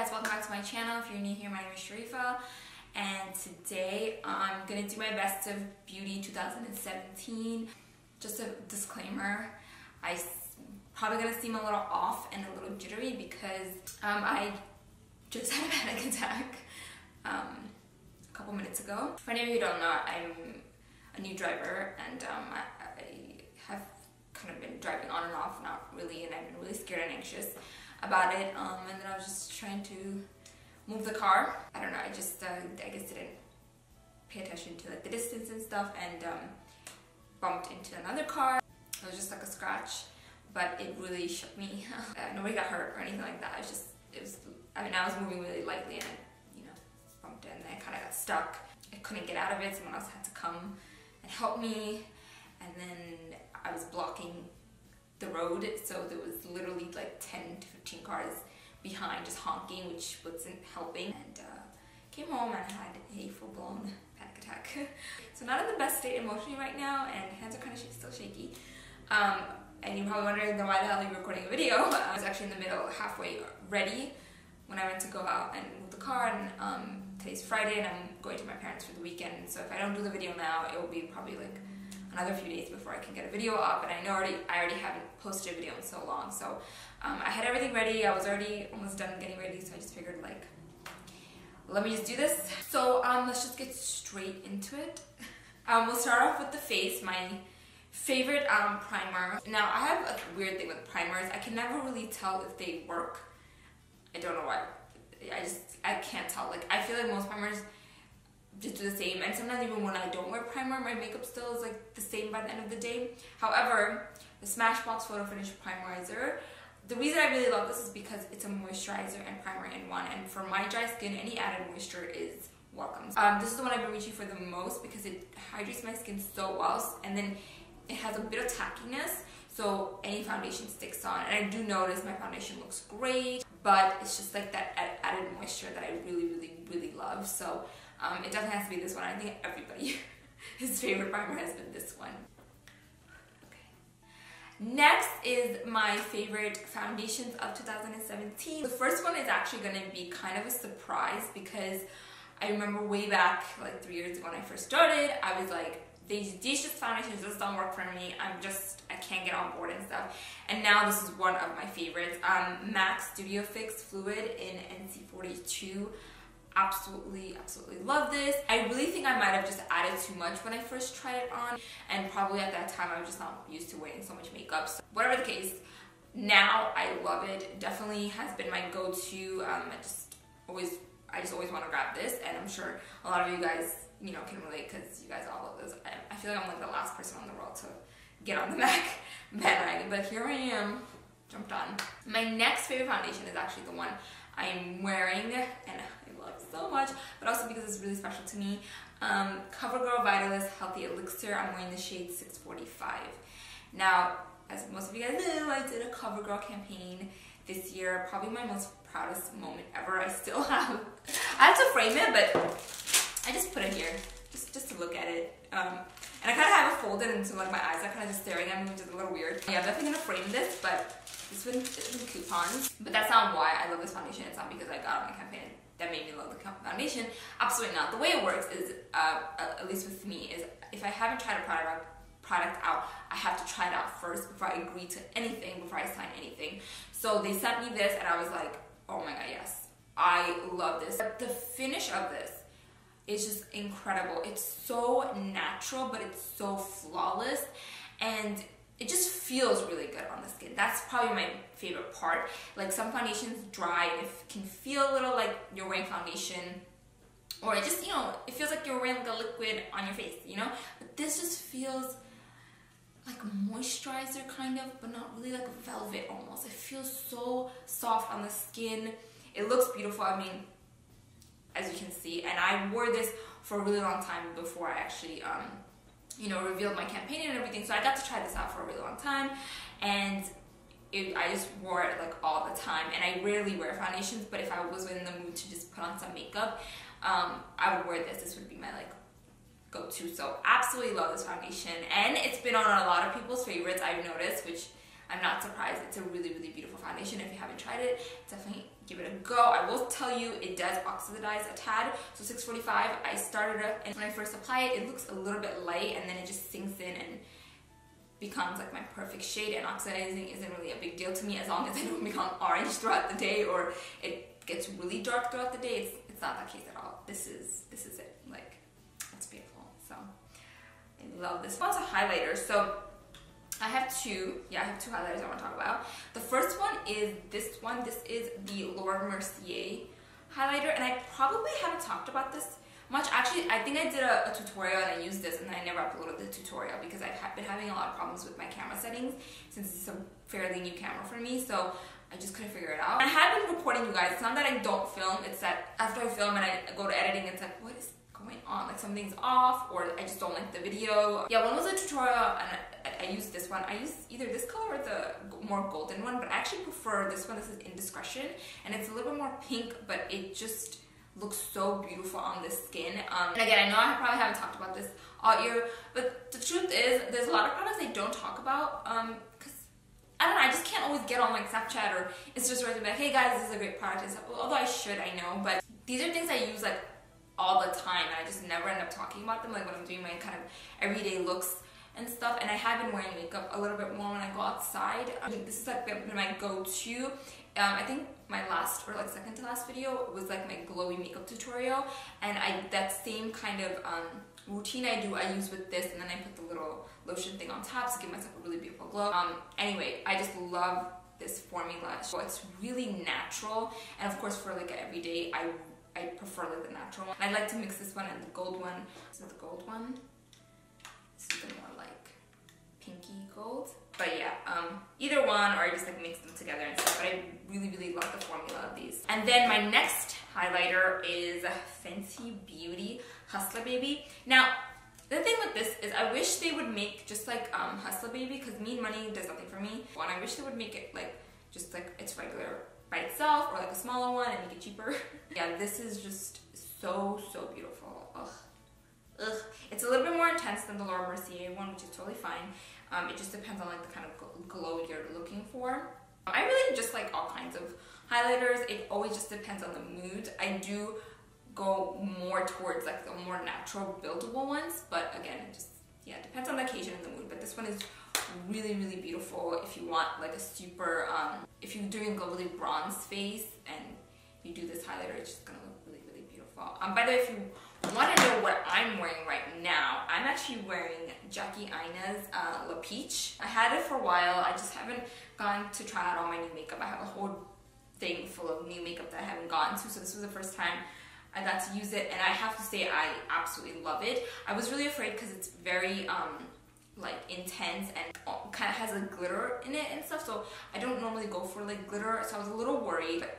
guys, welcome back to my channel. If you're new here, my name is Sharifa, and today I'm gonna do my best of beauty 2017. Just a disclaimer, I'm probably gonna seem a little off and a little jittery because I just had a panic attack a couple minutes ago. For any of you who don't know, I'm a new driver, and I have kind of been driving on and off, not really, and I've been really scared and anxious about it, and then I was just trying to move the car. I don't know, I guess didn't pay attention to like the distance and stuff, and bumped into another car. It was just like a scratch, but it really shook me. Nobody got hurt or anything like that. I was moving really lightly, and I, bumped it, and I kind of got stuck. I couldn't get out of it. Someone else had to come and help me, and then I was blocking the road, so there was literally like 10 to 15 cars behind just honking, which wasn't helping, and came home and had a full-blown panic attack. So not in the best state emotionally right now, and hands are kind of still shaky. And you're probably wondering then why the hell are you recording a video? I was actually in the middle, halfway ready when I went to go out and move the car, and today's Friday and I'm going to my parents for the weekend, so if I don't do the video now, it will be probably like another few days before I can get a video up, and I already haven't posted a video in so long, so I had everything ready. I was already almost done getting ready, so I just figured like, let me just do this. So let's just get straight into it. We'll start off with the face, my favorite primer. Now I have a weird thing with primers. I can never really tell if they work. I don't know why. I can't tell. Like, I feel like most primers just do the same, and sometimes even when I don't wear primer, my makeup still is like the same by the end of the day. However, the Smashbox Photo Finish Primerizer, the reason I really love this is because it's a moisturizer and primer in one, and for my dry skin, any added moisture is welcome. This is the one I've been reaching for the most because it hydrates my skin so well, and then it has a bit of tackiness, so any foundation sticks on, and I do notice my foundation looks great, but it's just like that added moisture that I really love. So it definitely has to be this one. I think everybody, his favorite primer has been this one. Okay. Next is my favorite foundations of 2017. The first one is actually going to be kind of a surprise because I remember way back, like 3 years ago when I first started, I was like, these just foundations just don't work for me. I can't get on board and stuff. And now this is one of my favorites. MAC Studio Fix Fluid in NC42. Absolutely love this. I really think I might have just added too much when I first tried it on, and probably at that time I was just not used to wearing so much makeup. So whatever the case, now I love it. Definitely has been my go-to. I just always want to grab this, and I'm sure a lot of you guys can relate because you guys all love this. I feel like I'm like the last person in the world to get on the MAC bandwagon, but here I am, jumped on. My next favorite foundation is actually the one I'm wearing, and I love so much, but also because it's really special to me. CoverGirl Vitalist Healthy Elixir. I'm wearing the shade 645. Now, as most of you guys know, I did a CoverGirl campaign this year, probably my most proudest moment ever. I still have, I had to frame it, but I just put it here, just to look at it. And I kind of have it folded into like my eyes are kind of just staring at me, which is a little weird. Yeah, I'm definitely gonna frame this, but it's been coupons. But that's not why I love this foundation. It's not because I got on my campaign that made me love the foundation. Absolutely not. The way it works is, at least with me, is if I haven't tried a product out, I have to try it out first before I agree to anything, before I sign anything. So they sent me this, and I was like, oh my god, yes, I love this. The finish of this is just incredible. It's so natural, but it's so flawless, and it just feels really good on the skin. That's probably my favorite part. Like, some foundations dry and it can feel a little like you're wearing foundation, or it just, it feels like you're wearing like a liquid on your face, But this just feels like a moisturizer kind of, but not really, like a velvet almost. It feels so soft on the skin. It looks beautiful. I mean, as you can see, and I wore this for a really long time before I actually revealed my campaign and everything, so I got to try this out for a really long time, and I just wore it like all the time. And I rarely wear foundations, but if I was in the mood to just put on some makeup, I would wear this. This would be my like go-to. So absolutely love this foundation, and it's been on a lot of people's favorites, I've noticed, which I'm not surprised. It's a really beautiful foundation. If you haven't tried it, definitely give it a go. I will tell you, it does oxidize a tad. So 645, I started it, and when I first apply it, it looks a little bit light, and then it just sinks in and becomes like my perfect shade. And oxidizing isn't really a big deal to me as long as I don't become orange throughout the day or it gets really dark throughout the day. It's not that case at all. This is it. Like, it's beautiful. So I love this. It's a highlighter. So I have two highlighters I want to talk about. The first one is this one. This is the Laura Mercier highlighter, and I probably haven't talked about this much. Actually, I think I did a tutorial and I used this, and I never uploaded the tutorial because I've been having a lot of problems with my camera settings since it's a fairly new camera for me, so I just couldn't figure it out. I have been reporting you guys, it's not that I don't film, it's that after I film and I go to editing, it's like, what is going on? Like, something's off, or I just don't like the video. Yeah, one was a tutorial, and I used this one. I used either this color or the more golden one, but I actually prefer this one. This is Indiscretion, and it's a little bit more pink, but it just looks so beautiful on the skin. And again, I know I probably haven't talked about this all year, but the truth is, there's a lot of products I don't talk about, because I don't know, I just can't always get on like Snapchat or Instagram and be like, hey guys, this is a great product, and stuff. Although I should, I know, but these are things I use like all the time, and I just never end up talking about them, like when I'm doing my kind of everyday looks and stuff. And I have been wearing makeup a little bit more when I go outside. This is like my go-to. I think my last or like second to last video was like my glowy makeup tutorial, and that same kind of routine I use with this, and then I put the little lotion thing on top to give myself a really beautiful glow. Anyway, I just love this formula. So it's really natural, and of course for like everyday, I prefer like the natural one. I like to mix this one and the gold one. This is the gold one. This is the more like pinky gold. But yeah, either one, or I just like mix them together and stuff. But I really, really love the formula of these. And then my next highlighter is Fenty Beauty Hustler Baby. Now, the thing with this is I wish they would make just like Hustler Baby, because Mean Money does nothing for me. One, I wish they would make it like just like it's regular by itself, or like a smaller one and make it cheaper. Yeah, this is just so, so beautiful. Ugh. Ugh. It's a little bit more intense than the Laura Mercier one, which is totally fine. It just depends on like the kind of glow you're looking for. I really just like all kinds of highlighters. It always just depends on the mood. I do go more towards like the more natural buildable ones, but again, it just, yeah, it depends on the occasion and the mood. But this one is really, really beautiful if you want like a super, if you're doing a really bronze face and you do this highlighter, it's just gonna look really, really beautiful. By the way, if you want to know what I'm wearing right now, I'm actually wearing Jackie Aina's La Peach. I had it for a while. I just haven't gone to try out all my new makeup. I have a whole thing full of new makeup that I haven't gotten to, so this was the first time I got to use it, and I have to say I absolutely love it. I was really afraid because it's very like intense and kind of has a glitter in it and stuff, so I don't normally go for like glitter, so I was a little worried. But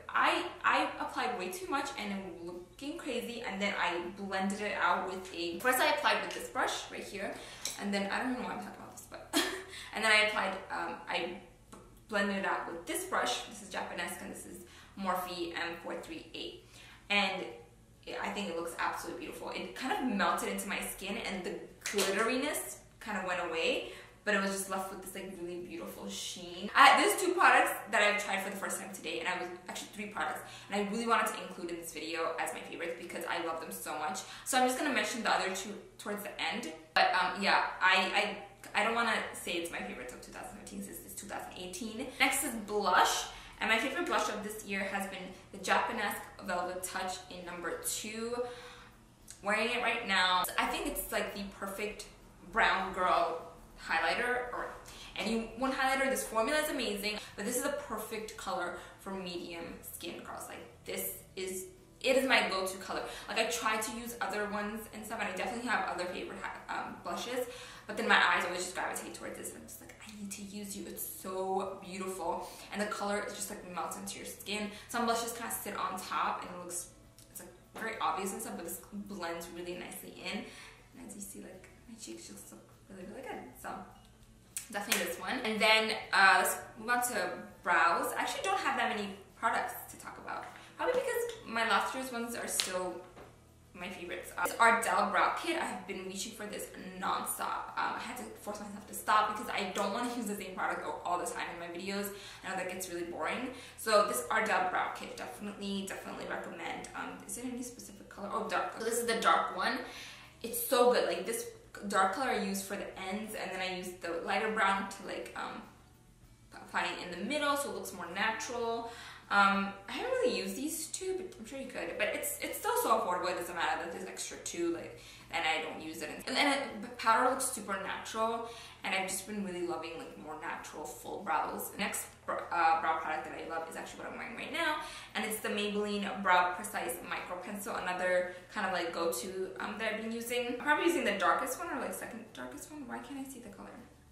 I applied way too much and it was looking crazy, and then I blended it out with first I applied with this brush right here, and then I don't know why I'm talking about this, but and then I applied I blended it out with this brush. This is Japanesque, and this is Morphe M438, and I think it looks absolutely beautiful. It kind of melted into my skin, and the glitteriness kind of went away, but it was just left with this like really beautiful sheen. There's two products that I've tried for the first time today, and I was actually three products, and I really wanted to include in this video as my favorites because I love them so much. So I'm just gonna mention the other two towards the end. But yeah, I don't want to say it's my favorites of 2015 since it's 2018. Next is blush. And my favorite blush of this year has been the Japanesque Velvet Touch in number 2. Wearing it right now. I think it's like the perfect brown girl highlighter, or anyone highlighter. This formula is amazing, but this is a perfect color for medium skin girls. Like it is my go-to color. Like I try to use other ones and stuff, and I definitely have other favorite blushes, but then my eyes always just gravitate towards this, and I'm just like, I need to use you. It's so beautiful, and the color is just like melts into your skin. Some blushes kind of sit on top, and it's like very obvious and stuff, but this blends really nicely in. And as you see, like my cheeks just look really, really good. So definitely this one. And then let's move on to brows. I actually don't have that many products to talk about. Probably because my last year's ones are still my favorites. This Ardell Brow Kit, I have been reaching for this non-stop. I had to force myself to stop because I don't want to use the same product all the time in my videos. I know that gets really boring. So this Ardell Brow Kit, definitely recommend. Is it any specific color? Oh, dark. So this is the dark one. It's so good. Like this dark color I use for the ends, and then I use the lighter brown to like apply it in the middle so it looks more natural. I haven't really used these two, but I'm sure you could. But it's still so affordable. It doesn't matter that there's extra two, like, and I don't use it. And then powder looks super natural, and I've just been really loving like more natural full brows. The next brow product that I love is actually what I'm wearing right now, and it's the Maybelline Brow Precise Micro Pencil. Another kind of like go-to that I've been using. I'm probably using the darkest one or like second darkest one. Why can't I see the color?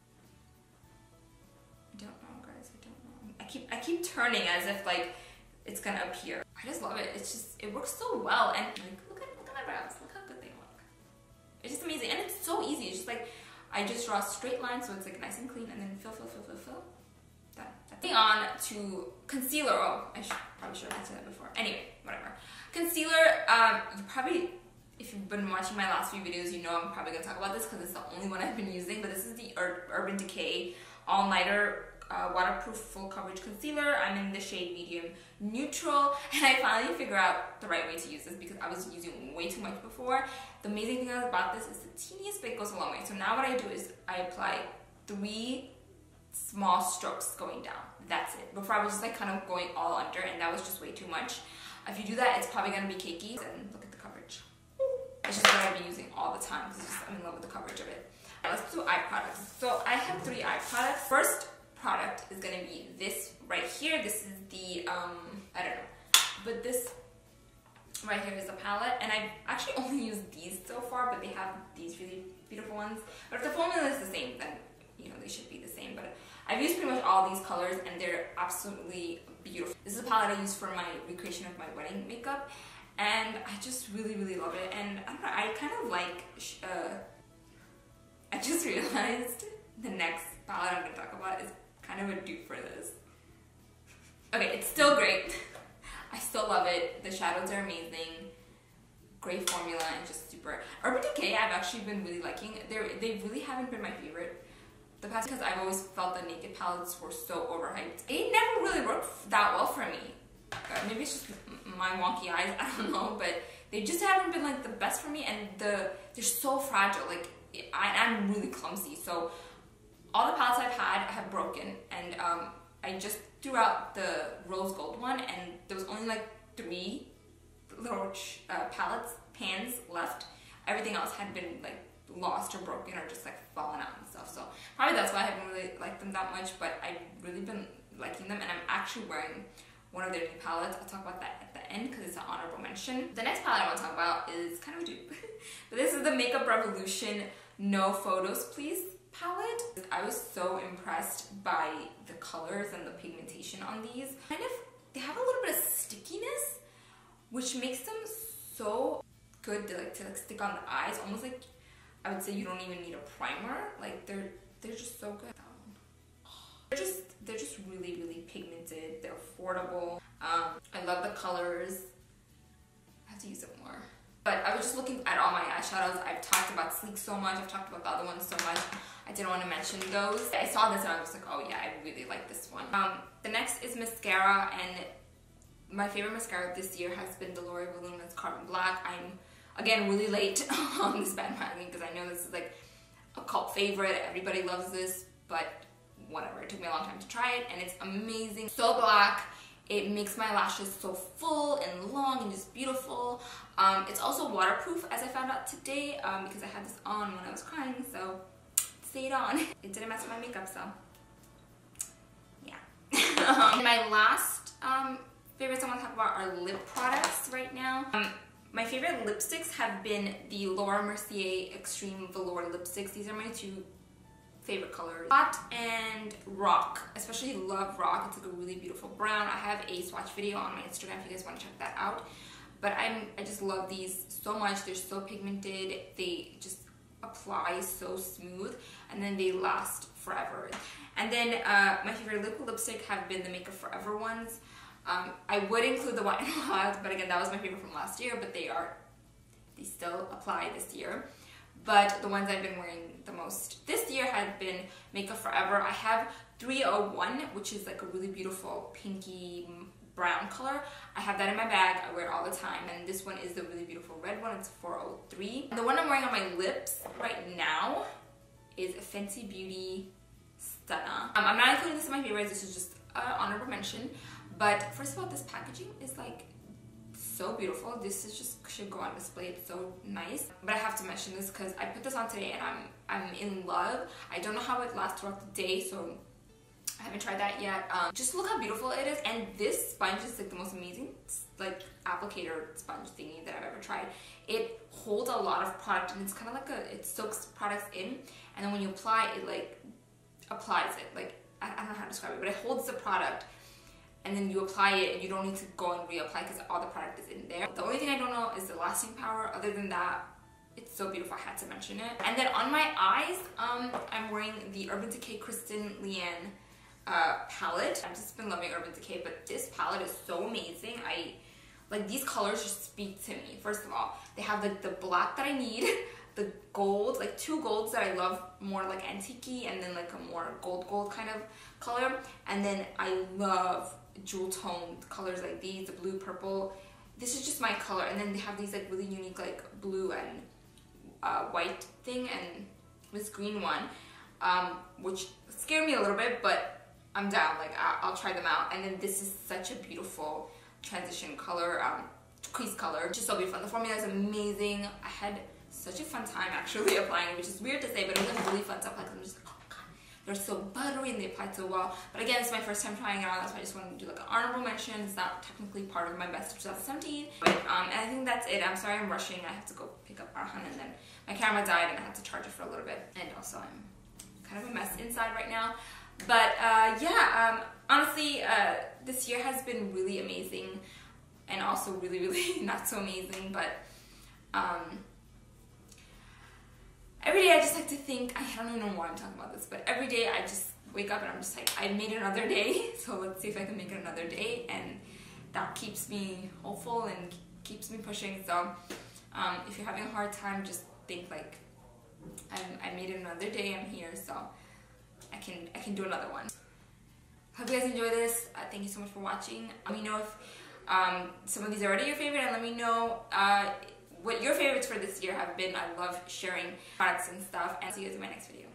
I don't know, guys. I don't know. I keep turning as if like it's gonna appear. I just love it. It's just, it works so well, and like look at my brows. Look how good they look. It's just amazing, and it's so easy. It's just like I just draw a straight line so it's like nice and clean, and then fill. Done. Moving on to concealer. Oh, I probably should have answered that before. Anyway, whatever. Concealer. You probably, if you've been watching my last few videos, you know I'm probably gonna talk about this because it's the only one I've been using. But this is the Urban Decay All Nighter Waterproof Full Coverage Concealer. I'm in the shade Medium Neutral, and I finally figured out the right way to use this because I was using way too much before. The amazing thing about this is the teeniest bit goes a long way. So now what I do is I apply 3 small strokes going down. That's it. Before I was just like kind of going all under, and that was just way too much. If you do that, it's probably gonna be cakey. And look at the coverage. It's just what I've been using all the time because I'm in love with the coverage of it. Right, let's do eye products. So I have 3 eye products. First product is gonna be this right here. This is the I don't know, but this right here is a palette, and I've actually only used these so far, but they have these really beautiful ones. But if the formula is the same, then you know they should be the same. But I've used pretty much all these colors, and they're absolutely beautiful. This is a palette I use for my recreation of my wedding makeup, and I just really love it. And I don't know, I kind of like I just realized the next palette I'm gonna talk about is kind of a dupe for this. Okay, it's still great. I still love it. The shadows are amazing. Great formula and just super. Urban Decay I've actually been really liking. They really haven't been my favorite the past because I've always felt the Naked palettes were so overhyped. It never really worked that well for me. Maybe it's just my wonky eyes, I don't know, but they just haven't been like the best for me, and they're so fragile. Like I'm really clumsy, so all the palettes I've had have broken, and I just threw out the rose gold one, and there was only like 3 little pans left. Everything else had been like lost or broken or just like fallen out and stuff. So probably that's why I haven't really liked them that much, but I've really been liking them, and I'm actually wearing one of their new palettes. I'll talk about that at the end because it's an honorable mention. The next palette I want to talk about is kind of a dupe. But this is the Makeup Revolution No Photos Please palette. I was so impressed by the colors and the pigmentation on these. They have a little bit of stickiness, which makes them so good to stick on the eyes. Almost like I would say you don't even need a primer. Like they're just so good. They're just really pigmented. They're affordable. I love the colors. I have to use it more. But I was just looking at all my eyeshadows. I've talked about Sleek so much. I've talked about the other ones so much. I didn't want to mention those. I saw this and I was like, oh yeah, I really like this one. The next is mascara, and my favorite mascara this year has been the L'Oreal Voluminous Carbon Black. I'm, again, really late on this bandwagon because I know this is like a cult favorite. Everybody loves this, but whatever. It took me a long time to try it, and it's amazing. So black. It makes my lashes so full and long and just beautiful. It's also waterproof, as I found out today, because I had this on when I was crying, so it stayed on. It didn't mess with my makeup, so yeah. And my last favorites I want to talk about are lip products right now. My favorite lipsticks have been the Laura Mercier Extreme Velour lipsticks. These are my 2 favorite colors. Hot and Rock, especially love Rock. It's like a really beautiful brown. I have a swatch video on my Instagram if you guys want to check that out. But I just love these so much. They're so pigmented. They just apply so smooth, and then they last forever. And then my favorite liquid lipstick have been the Makeup Forever ones. I would include the Wet n Wild, but again, that was my favorite from last year. But they they still apply this year. But the ones I've been wearing the most this year have been Makeup Forever. I have 301, which is like a really beautiful pinky brown color. I have that in my bag. I wear it all the time. And this one is the really beautiful red one. It's 403. And the one I'm wearing on my lips right now is Fenty Beauty Stunna. I'm not including this in my favorites. This is just an honorable mention. But first of all, this packaging is like so beautiful. This is just should go on display. It's so nice. But I have to mention this because I put this on today and I'm in love. I don't know how it lasts throughout the day, so I haven't tried that yet. Just look how beautiful it is. And this sponge is like the most amazing like applicator sponge thingy that I've ever tried. It holds a lot of product and it's kind of like it soaks products in, and then when you apply it, like applies it. Like I don't know how to describe it, but it holds the product. And then you apply it and you don't need to go and reapply because all the product is in there. The only thing I don't know is the lasting power. Other than that, it's so beautiful. I had to mention it. And then on my eyes, I'm wearing the Urban Decay Kristen Leanne palette. I've just been loving Urban Decay, but this palette is so amazing. Like these colors just speak to me. First of all, they have the black that I need, the gold, like two golds that I love, more like antique-y, and then like a more gold kind of color. And then I love jewel toned colors like these, the blue, purple. This is just my color. And then they have these like really unique like blue and white thing, and this green one, which scared me a little bit, but I'm down. Like I'll try them out. And then this is such a beautiful transition color, crease color, just so beautiful. And the formula is amazing. I had such a fun time actually applying it, which is weird to say, but it was really fun to apply because I'm just like, oh god, they're so buttery and they applied so well. But again, it's my first time trying it on. That's why I just wanted to do like an honorable mention. It's not technically part of my best of 2017, but and I think that's it. I'm sorry I'm rushing. I have to go pick up Arhan, and then my camera died and I had to charge it for a little bit. And also I'm kind of a mess inside right now. But yeah, honestly, this year has been really amazing, and also really, really not so amazing. But every day I just like to think, I don't even know why I'm talking about this, but every day I just wake up and I'm just like, I made another day, so let's see if I can make it another day. And that keeps me hopeful and keeps me pushing. So if you're having a hard time, just think like, I made it another day, I'm here, so I can do another one. Hope you guys enjoy this. Thank you so much for watching. Let me know if some of these are already your favorite, and let me know what your favorites for this year have been. I love sharing products and stuff, and see you guys in my next video.